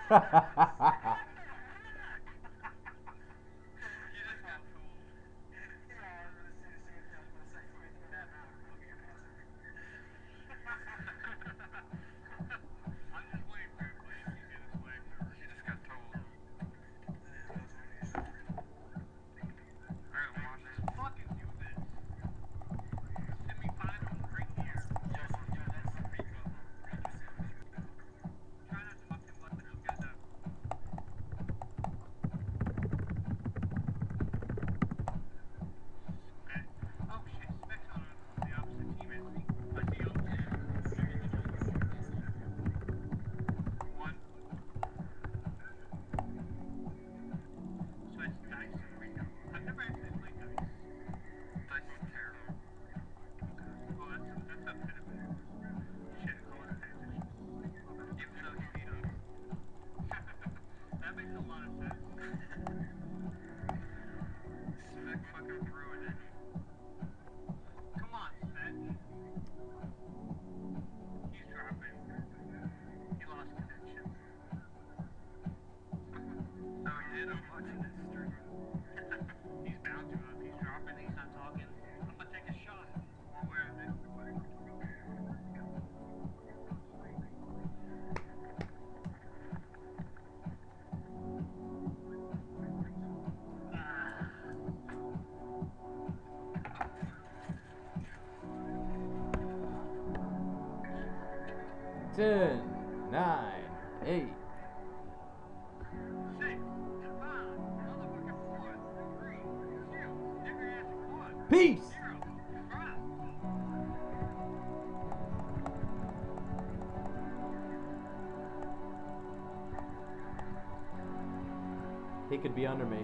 10, 9, 8. Peace. He could be under me.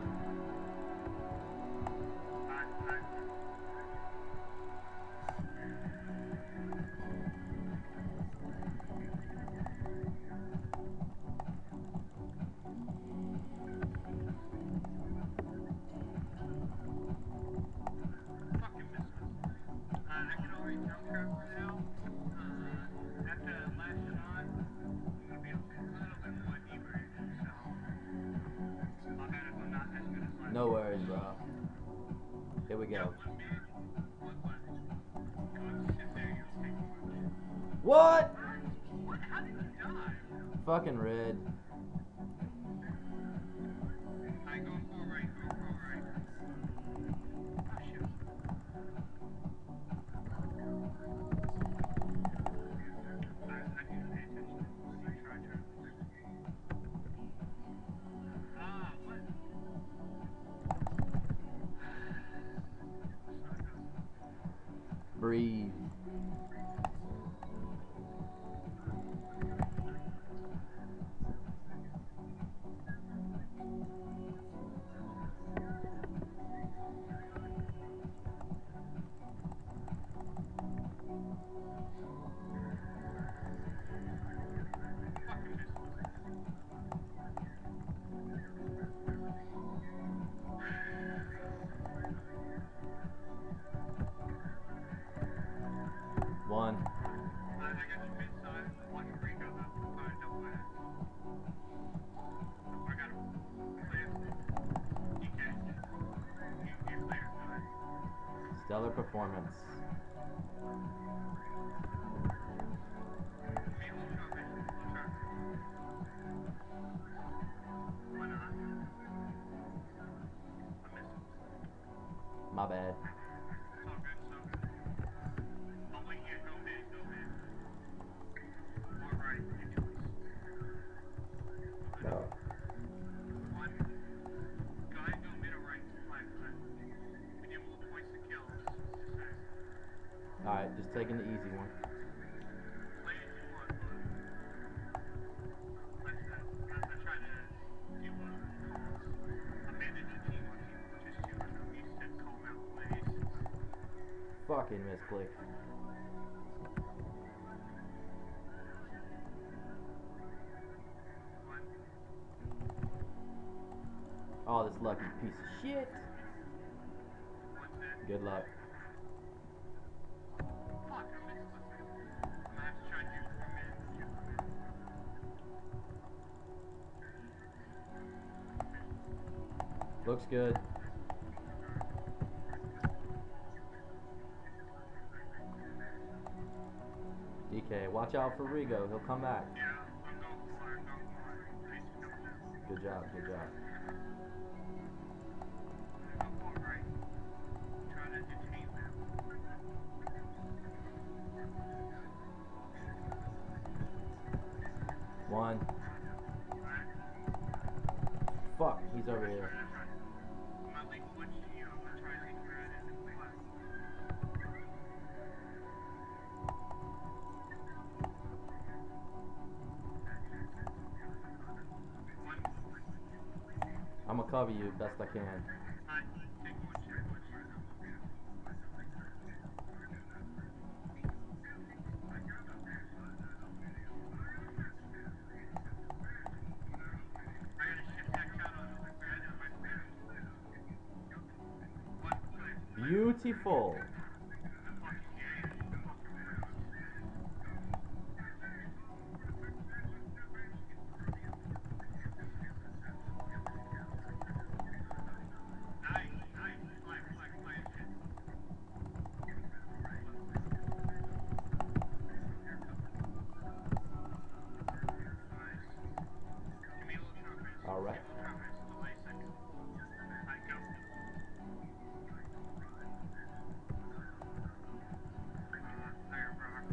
No worries, bro. Here we go. What? Fucking red. Breathe. One. Stellar performance. My bad. Alright, just taking the easy one. Fucking misclick. Oh, this lucky piece of shit. Good luck. Looks good. DK, watch out for Rigo. He'll come back. Yeah, I'm going for it. Good job, good job. Go for it right. Try to detain them. One. Alright. Fuck, he's over here. That's right. I'm gonna leave one to you. I'm gonna try to take her out in the flat. One move. I'm gonna cover you best I can. Alright, take one, check one. I gotta shift that count on the grid on my phone. One, good. Beautiful. The fucking game. Nice, nice. Flag, flag, flag. Nice. Give me a little trumpets. All right. Give me a little trumpets. Delay a second. Alright, go. Iron Rock.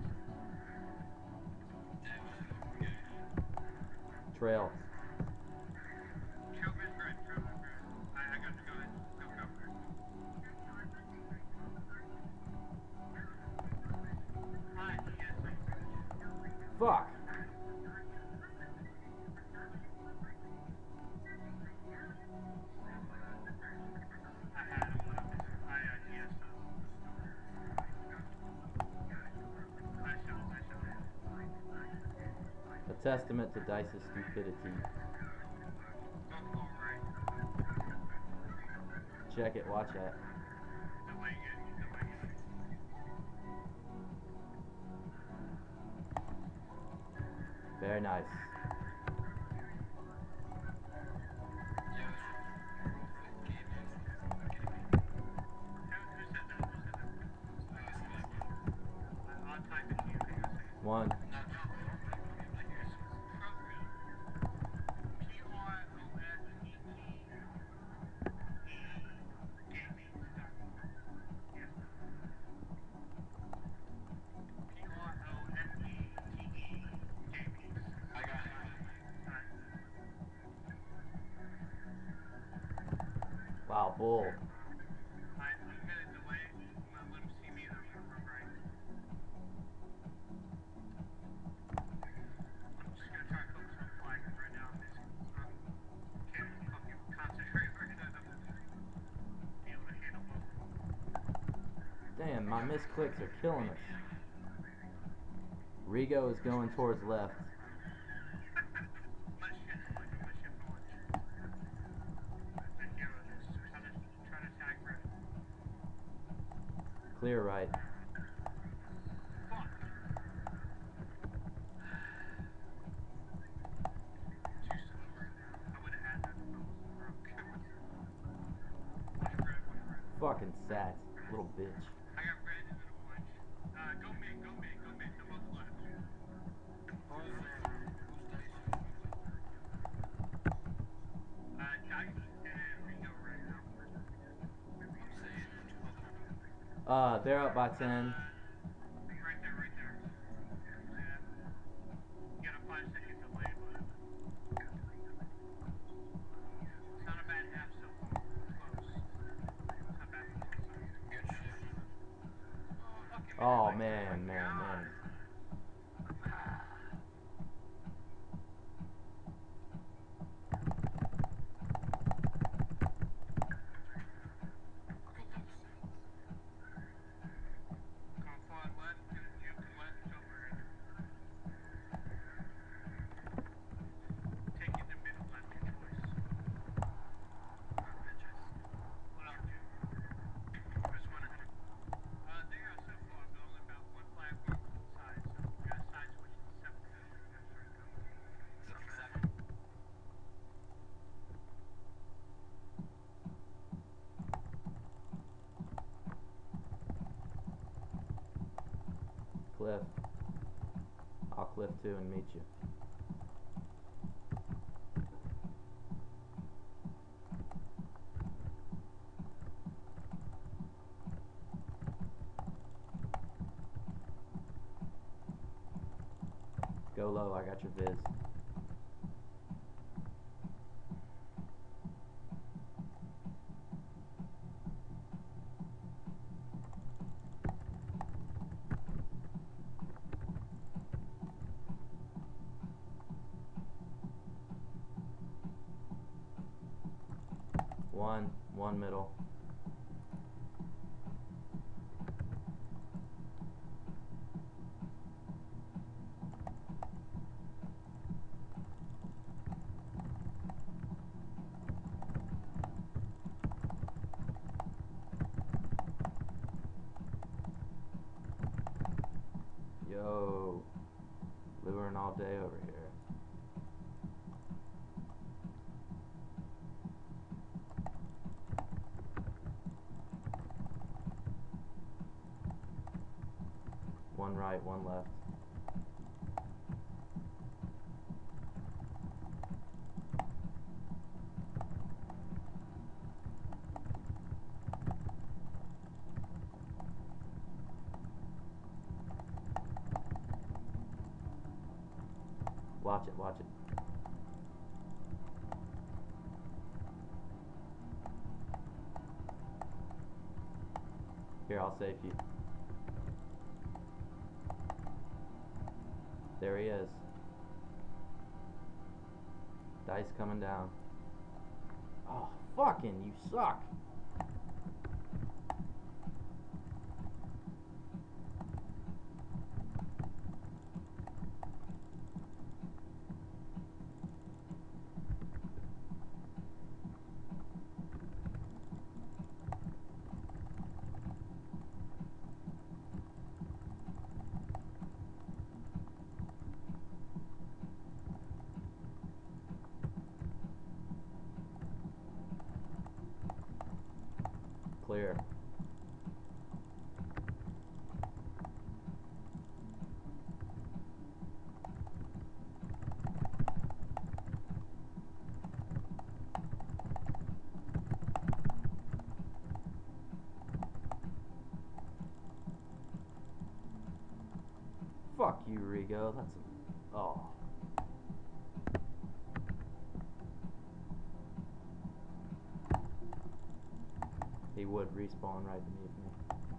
Trail. Trailman's red, Trailman's red. I got to go ahead. Go, go. Hi, yes, Fuck. I had him when I was, yes. Nice shot. A testament to Dice's stupidity. Go forward. Check it, watch that. Delay it. Very nice. Who said that? I'll type it to you. Hang on a second. One. Wow, bull. I'm gonna delay it. I'm gonna let him see me and I'm gonna run right. I'm just gonna try to focus on flagging right now. I can't fucking concentrate right now. Be able to handle both. Damn, my misclicks are killing us. Rigo is going towards left. I'm gonna shift one. And hero this. Try to tag red. Clear right. Fuck. Too slow right now. I would have had that if I wasn't broke. Watch red. Fucking sat. Little bitch. I got red and then orange. Go mid. They're both left. Dice and Ringo right now. They're up by 10. Right there. Yeah. You got a 5-second delay, but it's not a bad half so far. Close. It's not bad for both sides. Fucking Oh, man. man. Going forward left, you can left over. Taking the middle left, your choice. What I'll do. I just want to. They are so far, but only about one flag mark. cliff. I'll cliff too and meet you. Go low, I got your viz. One middle. Yo, luring all day over here. One right, one left. Watch it, watch it. Here, I'll save you. There he is. Dice coming down. Oh, fucking, you suck. Clear. Fuck you, Rigo. That's a... Oh. He would respawn right beneath me.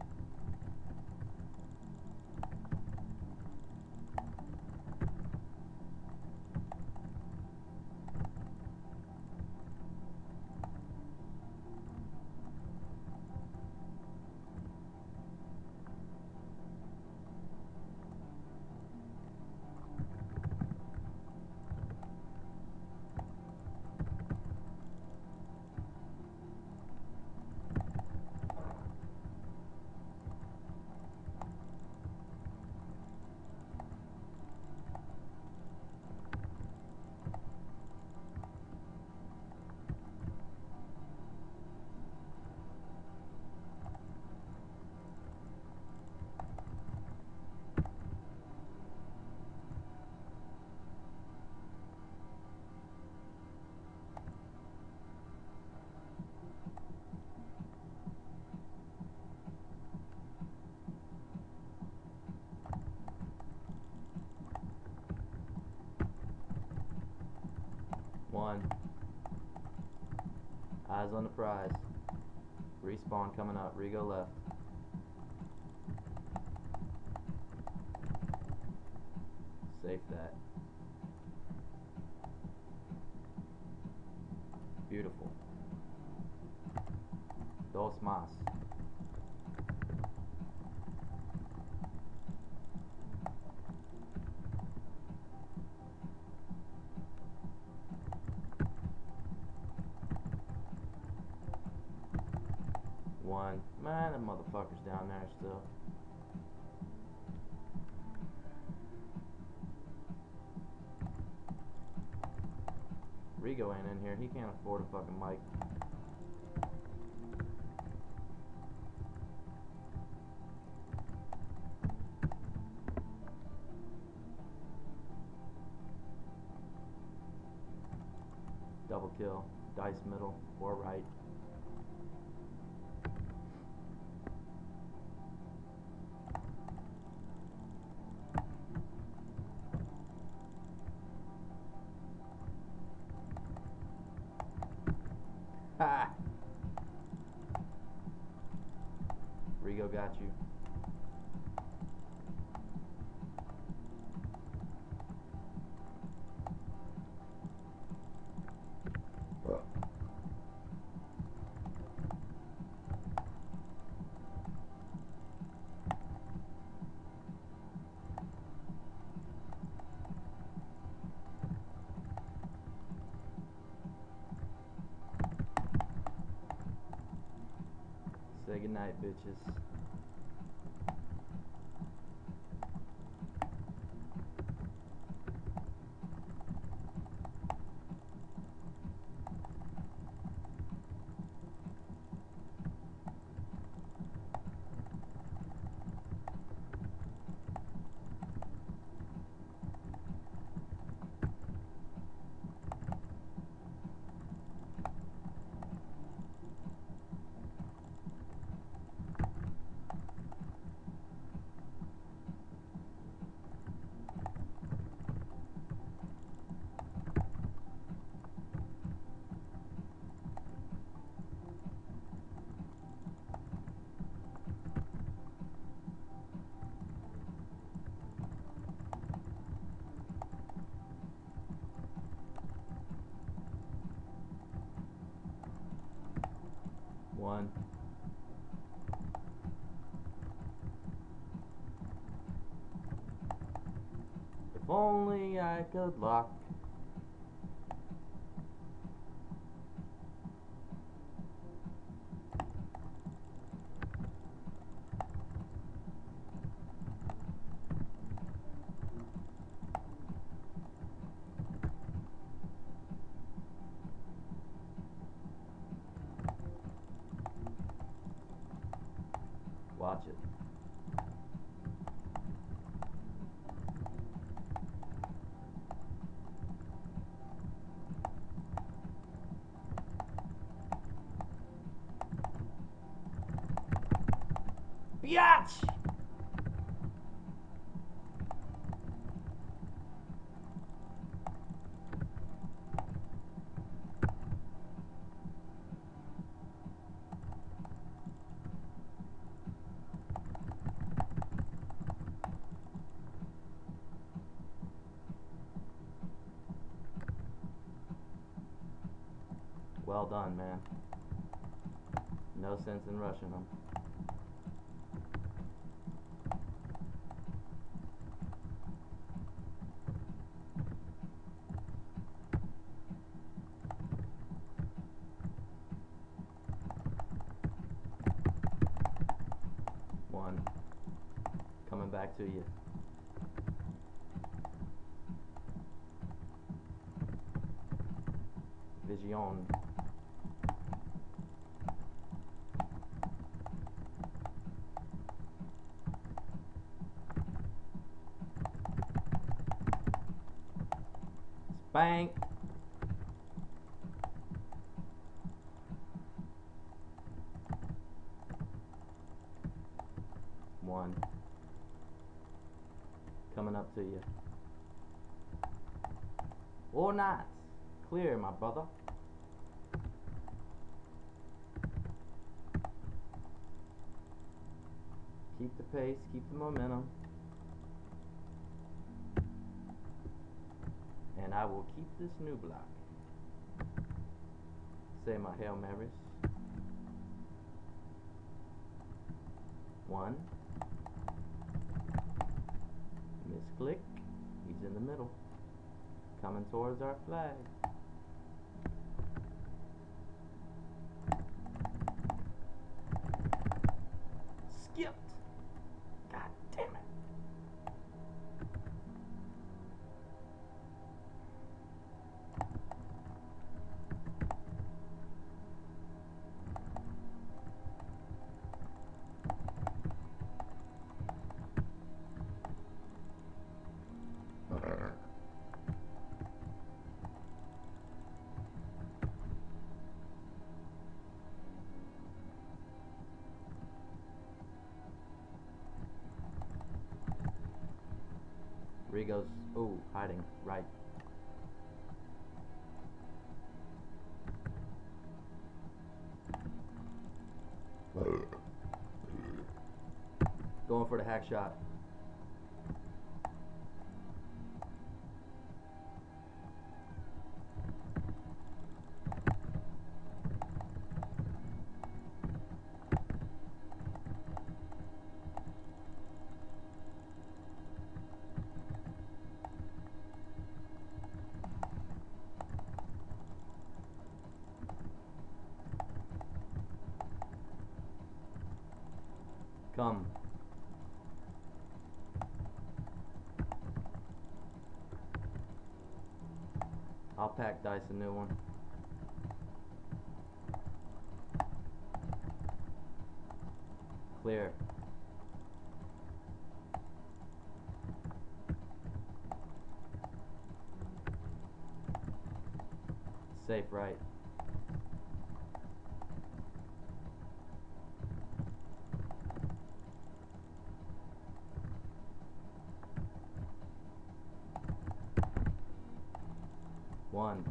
One. Eyes on the prize. Respawn coming up. Rigo left. Safe that. Beautiful. Dos más. One. Man, that motherfucker's down there still. Rigo ain't in here. He can't afford a fucking mic. double kill. Dice middle or right. Ha! Rigo got you. Say goodnight, bitches. One. If only I could lock. Watch it. Biatch! Well done, man. No sense in rushing them. One. Coming back to you. Vision. Spank. One. Coming up to you. Or not. Clear, my brother. Keep the pace, keep the momentum. And I will keep this new block. Say my Hail Marys. One. Misclick. He's in the middle. Coming towards our flag. Skipped. God damn it. Rigo's, ooh, hiding, right. Going for the hack shot. Come. I'll pack Dice a new one. Clear. Safe right. One.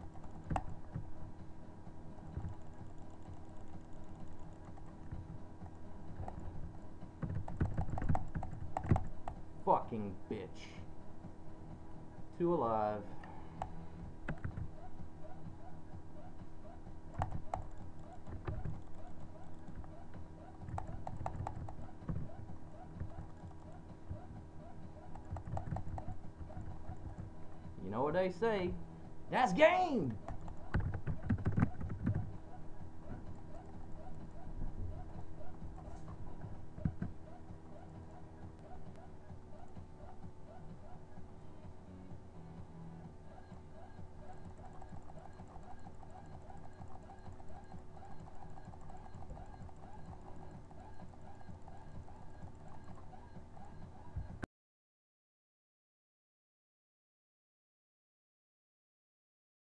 Fucking bitch. 2 alive. You know what they say? That's game!